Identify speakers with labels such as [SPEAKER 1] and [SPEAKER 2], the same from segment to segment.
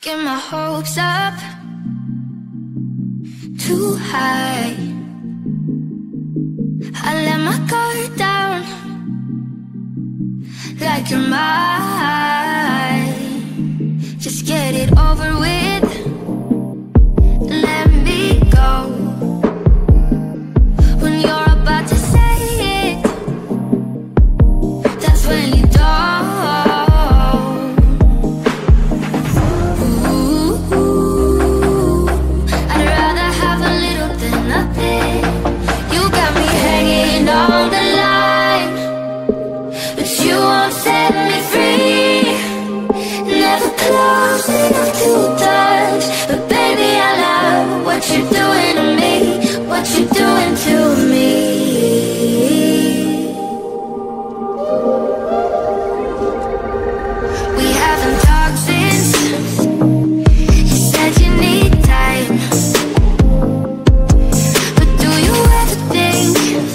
[SPEAKER 1] Get my hopes up too high. I let my guard down like you're mine. Just get it over with. Let me go. When you're about to say it, that's when you don't. On the line, but you won't set me free. Never close enough to touch, but baby I love what you're doing to me, what you're doing to me. We haven't talked since you said you need time, but do you ever think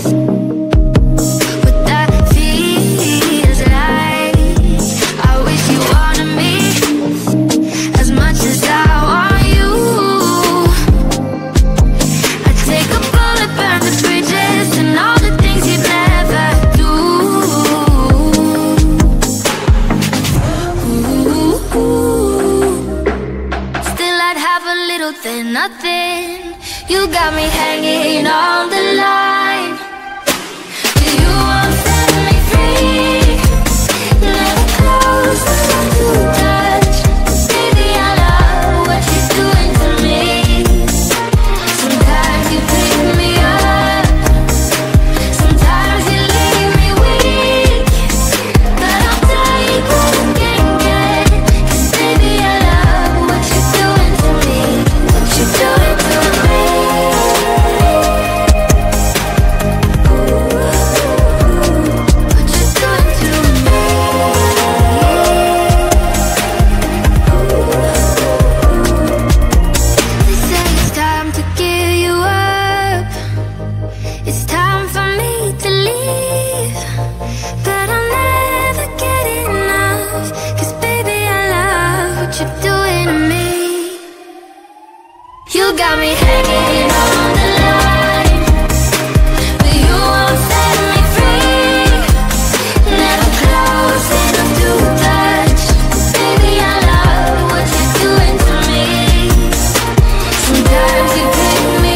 [SPEAKER 1] than nothing? You got me hanging on the line. You won't set me free. Never close enough to touch. Baby, I love what you're doing to me. Sometimes you pick me up, sometimes you leave me weak, but I'll take what I can get. 'Cause baby, I love what you're doing to me. You do it to me. What you doing to me? They say it's time to give you up. It's time for me to leave, but I'll never get enough. 'Cause baby, I love what you're doing to me. You got me hanging on the line.